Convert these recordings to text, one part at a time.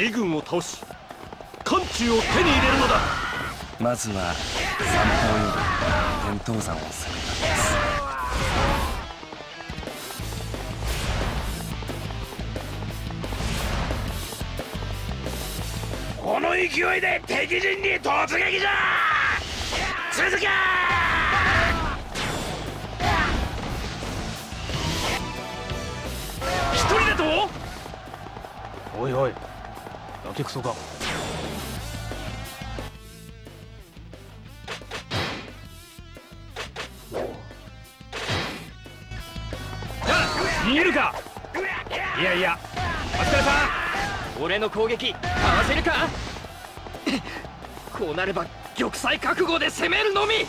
魏軍を倒し漢中を手に入れるのだ。 まずは三方より天東山を攻めたのです。 この勢いで敵陣に突撃じゃ。続け。 一人だと。おいおい、やけくそか。逃げるか。いやいや、お疲れさん。俺の攻撃かわせるか。こうなれば玉砕覚悟で攻めるのみ。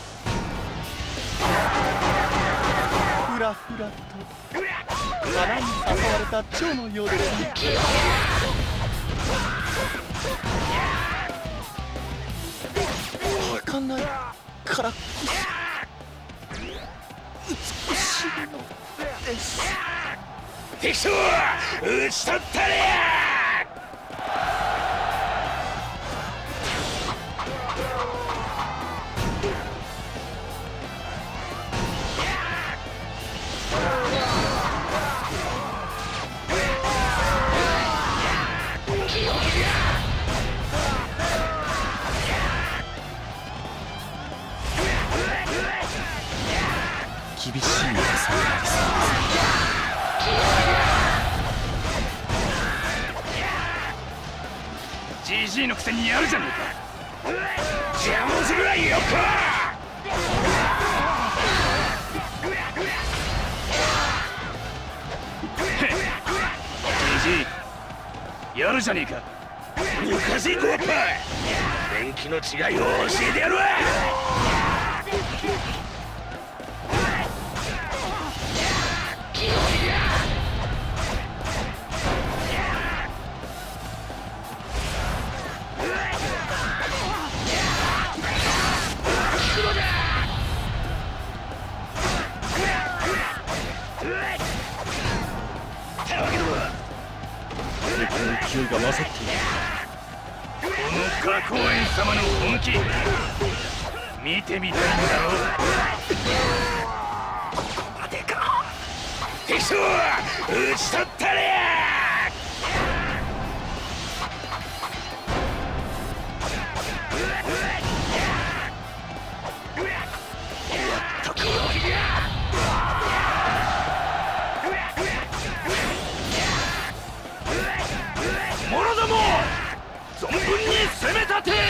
ふらふらと花に誘われた蝶のようですね。儚いからこそ美しいのです。 敵将討ち取ったれや。 厳しい戦いになりそうです。 じじいのくせにやるじゃねえか。 邪魔するわよこ。 じじいやるじゃねえか。 抜かせいこっぱ。電気の違いを教えてやるわ。 勢いが勝っている。この花公園様の本気見てみたいんだろう。 ここまでか。敵将討ち取ったれや。 者ども存分に攻め立て。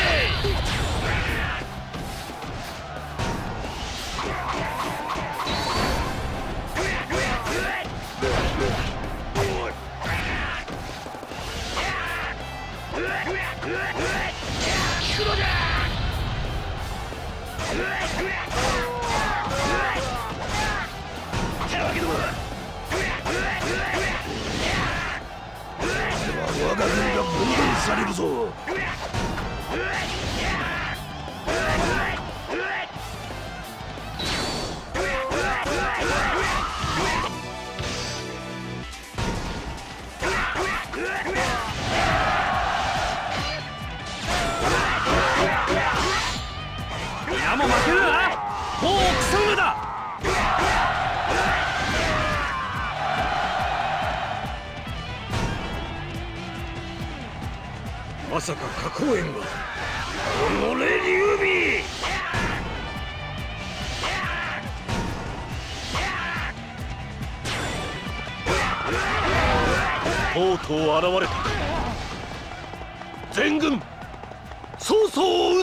我が軍が分断されるぞ。 皆も負けるな。もう競うのだ。まさか花公園が。 おのれ劉備。 とうとう現れた。全軍曹操を討